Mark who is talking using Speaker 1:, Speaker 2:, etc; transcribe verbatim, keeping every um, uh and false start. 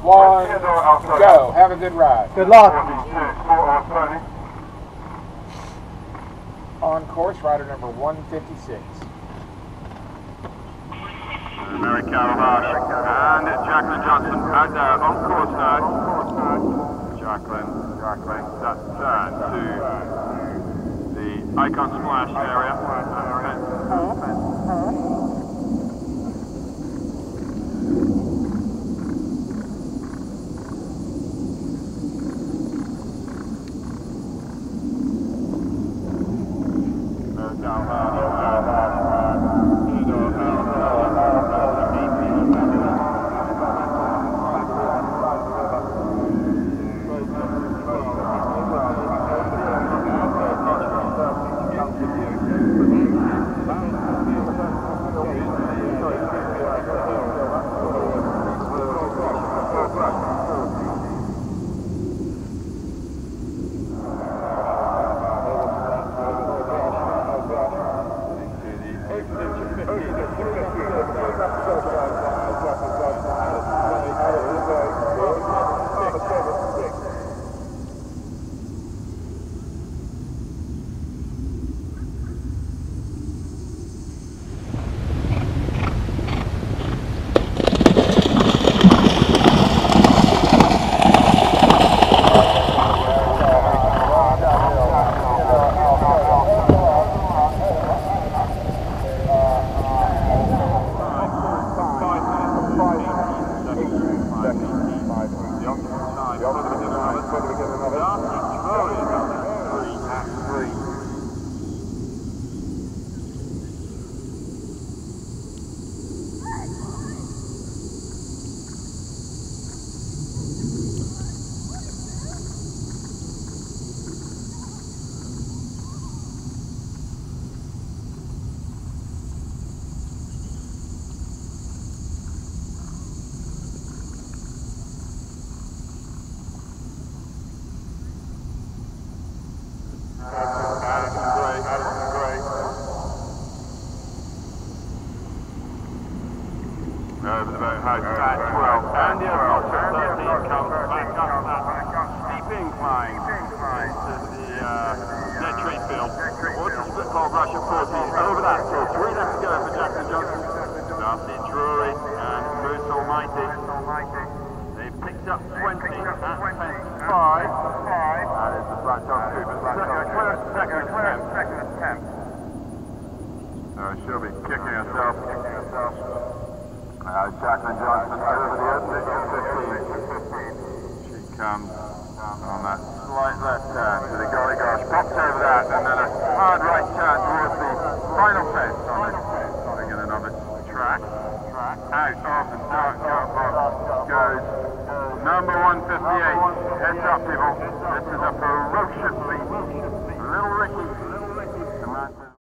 Speaker 1: one, go. Have a good ride.
Speaker 2: Good luck.
Speaker 1: On course, rider number one fifty-six.
Speaker 3: Mary Caravage and Jaclyn Johnson out there on course now. Jaclyn, Jaclyn, that turn to the Icon Splash area. Over the boathouse at twelve, and the Apostle thirteen comes back up that steep incline into the uh, dead tree field. Towards the split pole brush of fourteen, over that, so three left to go for Jaclyn Johnson. Darcy Drury and Moose Almighty. They've picked up twenty at fence five. That is the Black Dog Coopers. Clearance second attempt. So she'll be kicking herself. Uh, Jaclyn Johnson over the edge at fifteen. She comes on that slight left turn to the golly gosh, pops over that, and then a hard right turn towards the final fence on this again another track. Out of the dark car box goes number one fifty-eight. Heads up, people. This is a ferocious beast. Little Ricky